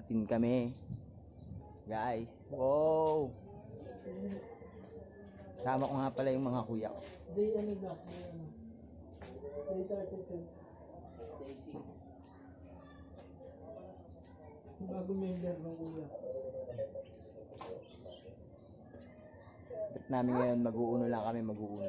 natin kami. Guys, wow! Sama ko nga pala yung mga kuya ko. Day 32. Day 6. Bago member ng kuya. Trip namin ngayon, mag-uuno lang kami, mag-uuno.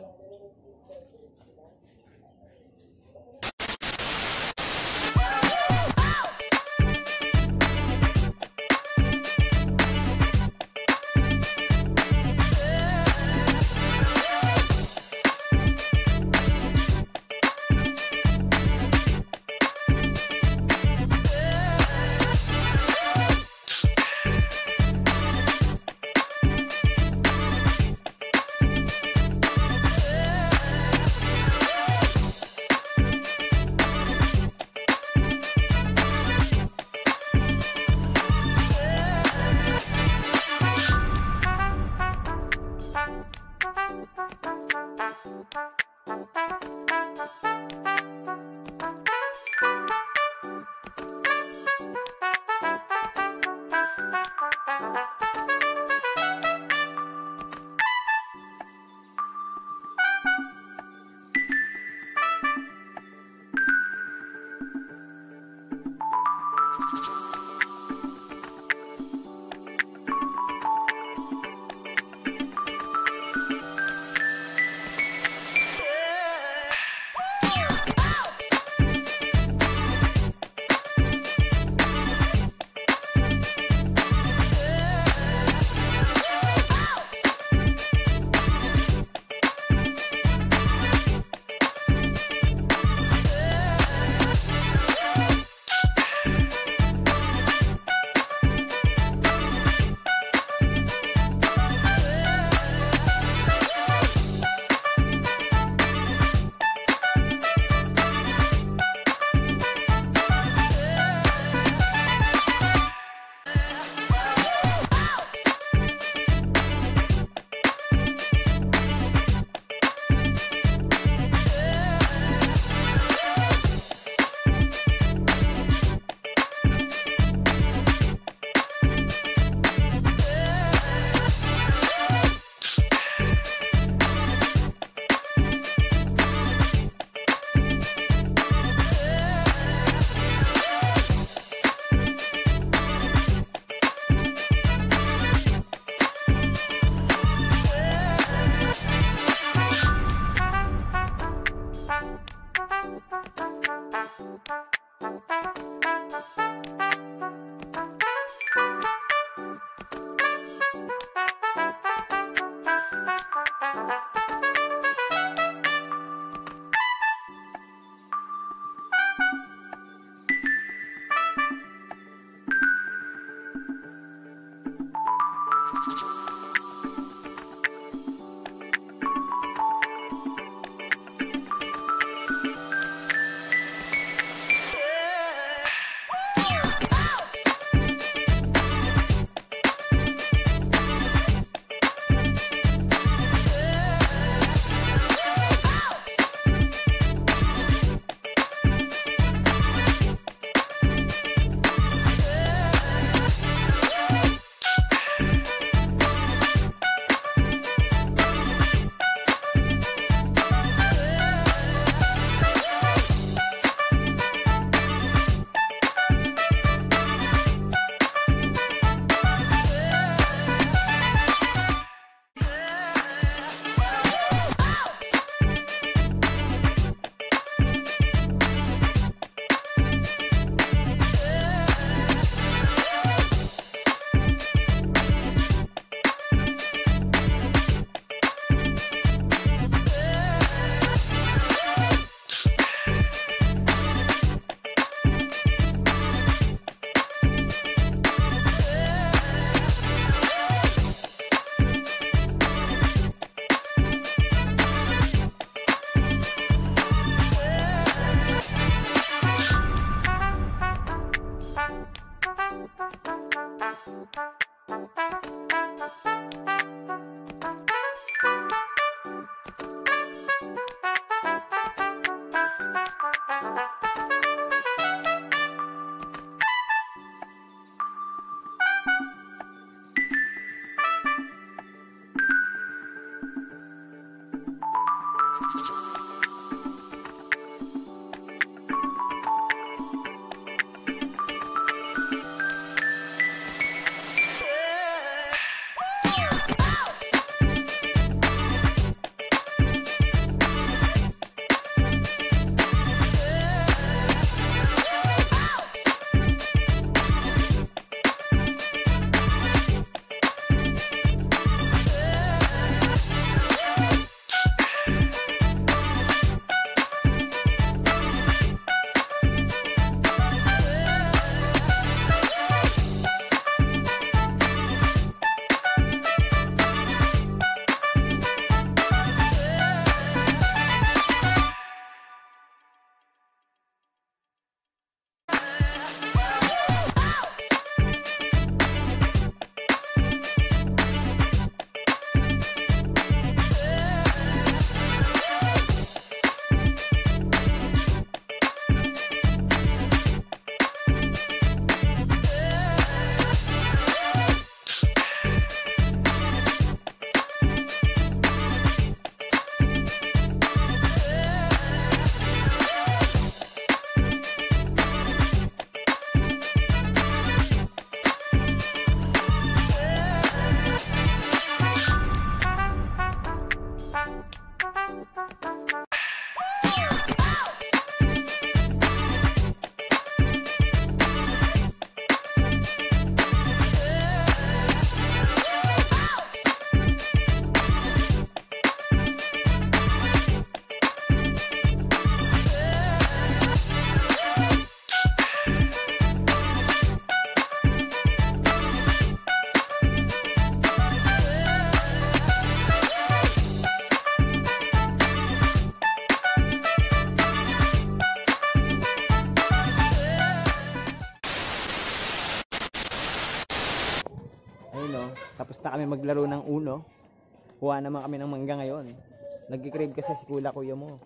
Ayun o, tapos na kami maglaro ng uno. Kuha naman kami ng mangga ngayon. Nag-crave kasi si kuya mo.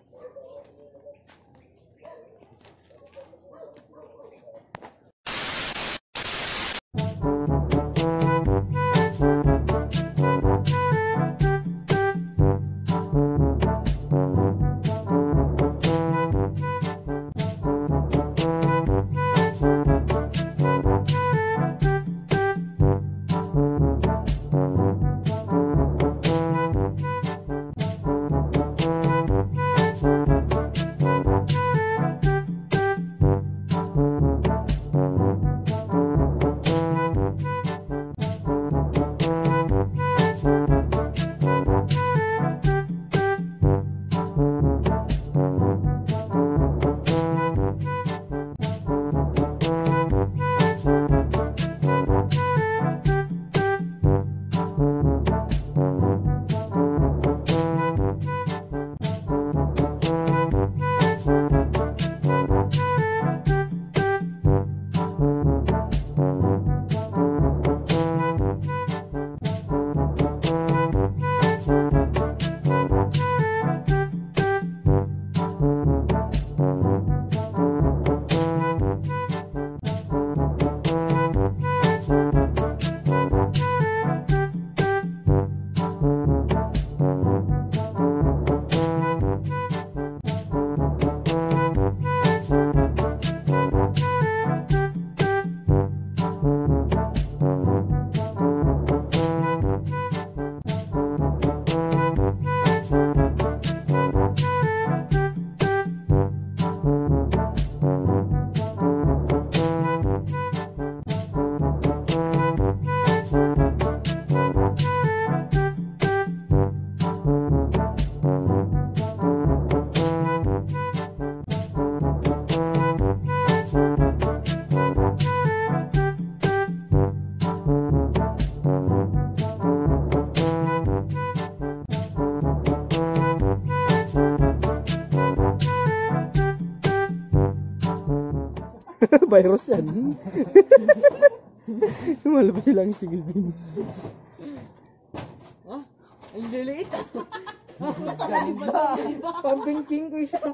Virus yan. Lumalabas lang si Gilbin. Ah? Ang liliit. Pambingking ko isa.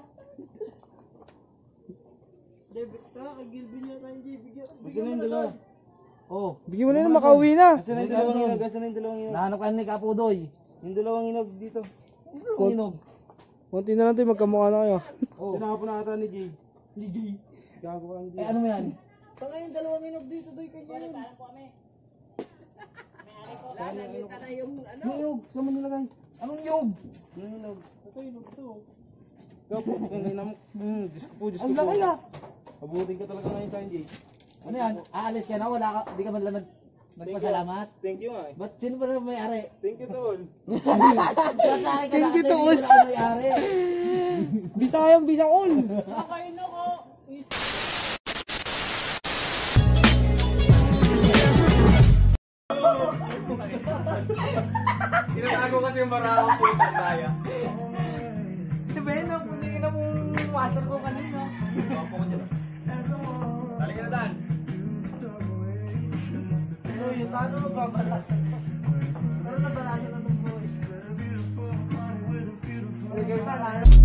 Debit ka, kay Gilbin niya tayong bigyan. Bigyan mo na yung dalawa. Oh, bigyan mo na yun, makauwi na. Asan na yung dalawang hinog? Asan na yung dalawang hinog? Nahanap ka ni Kapudoy. Yung dalawang hinog dito. Yung dalawang hinog. Konti na lang tayo, magkamukha na kayo. Oh. Tinaka po na ata ni Jay. Ni Jay. Gago ka ni Jay. Eh, ano mo yan? Tanga yung dalawang hinog dito, doy kanya yun. Nakita na yung ano. Yung hinog, saan mo nilagay? Anong yog? Yung hinog. Ito hinog ito. Gago, kanina mo. Diyos ko po, Diyos ko Ang po. laki ah. Mabuting ka talaga ngayon sa Jay. Ano yan? Aalis ka na? Wala ka? Di ka man lang nagpasalamat? Thank you ah. Ba't sino ba na may-ari? Thank you tol. Thank you to all. Wala ka may-ari. Bisayang bisakol. Kakain ako. Tinatago kasi yung maraming po yung tandaya. Diba yun, puningin na mong waster ko kanina. Papo ko dyan. Tali ka na Dan. Pero yun, paano mababalasan ko? Pero nabalasan na itong boys. Sige, Dan.